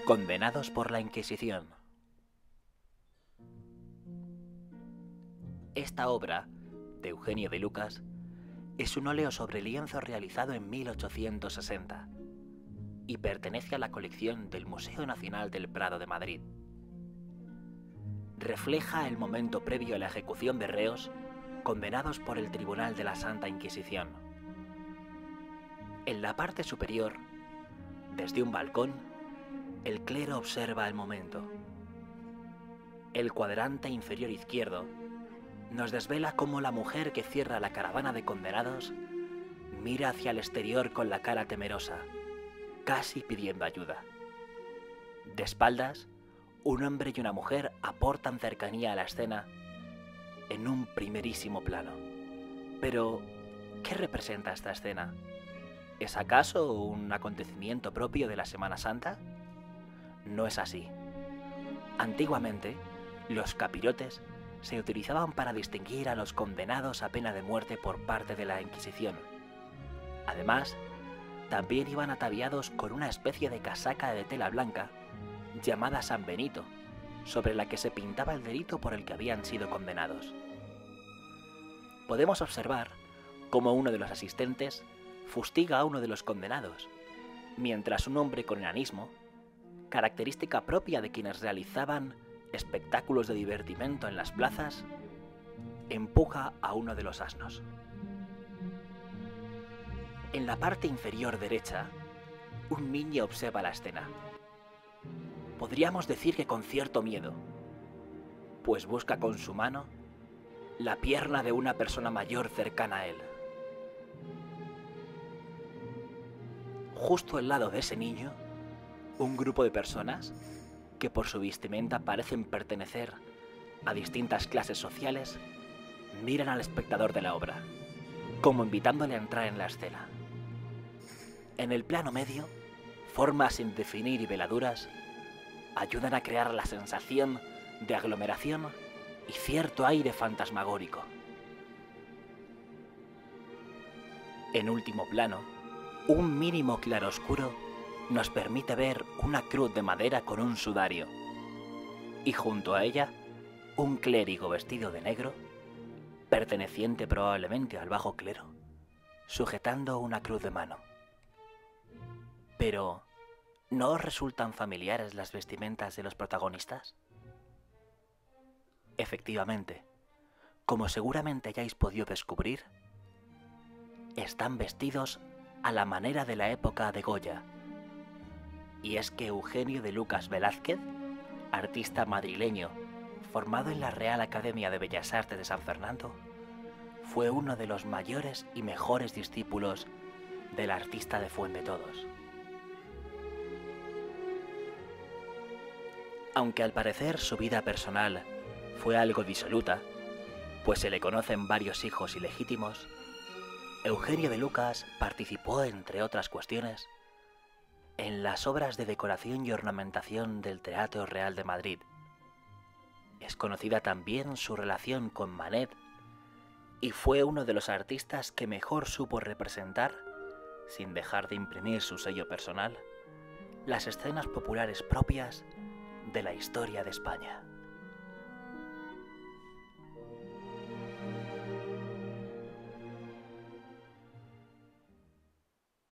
Condenados por la Inquisición. Esta obra, de Eugenio de Lucas, es un óleo sobre lienzo realizado en 1860 y pertenece a la colección del Museo Nacional del Prado de Madrid. Refleja el momento previo a la ejecución de reos condenados por el Tribunal de la Santa Inquisición. En la parte superior, desde un balcón, el clero observa el momento. El cuadrante inferior izquierdo nos desvela cómo la mujer que cierra la caravana de condenados mira hacia el exterior con la cara temerosa, casi pidiendo ayuda. De espaldas, un hombre y una mujer aportan cercanía a la escena en un primerísimo plano. Pero, ¿qué representa esta escena? ¿Es acaso un acontecimiento propio de la Semana Santa? No es así. Antiguamente, los capirotes se utilizaban para distinguir a los condenados a pena de muerte por parte de la Inquisición. Además, también iban ataviados con una especie de casaca de tela blanca llamada San Benito, sobre la que se pintaba el delito por el que habían sido condenados. Podemos observar cómo uno de los asistentes fustiga a uno de los condenados, mientras un hombre con enanismo, característica propia de quienes realizaban espectáculos de divertimento en las plazas, empuja a uno de los asnos. En la parte inferior derecha, un niño observa la escena. Podríamos decir que con cierto miedo, pues busca con su mano la pierna de una persona mayor cercana a él. Justo al lado de ese niño, un grupo de personas que por su vestimenta parecen pertenecer a distintas clases sociales, miran al espectador de la obra, como invitándole a entrar en la escena. En el plano medio, formas sin definir y veladuras ayudan a crear la sensación de aglomeración y cierto aire fantasmagórico. En último plano, un mínimo claroscuro nos permite ver una cruz de madera con un sudario, y junto a ella, un clérigo vestido de negro, perteneciente probablemente al bajo clero, sujetando una cruz de mano. Pero, ¿no os resultan familiares las vestimentas de los protagonistas? Efectivamente, como seguramente hayáis podido descubrir, están vestidos a la manera de la época de Goya. Y es que Eugenio de Lucas Velázquez, artista madrileño formado en la Real Academia de Bellas Artes de San Fernando, fue uno de los mayores y mejores discípulos del artista de Fuendetodos. Aunque al parecer su vida personal fue algo disoluta, pues se le conocen varios hijos ilegítimos, Eugenio de Lucas participó, entre otras cuestiones, en las obras de decoración y ornamentación del Teatro Real de Madrid. Es conocida también su relación con Manet y fue uno de los artistas que mejor supo representar, sin dejar de imprimir su sello personal, las escenas populares propias de la historia de España.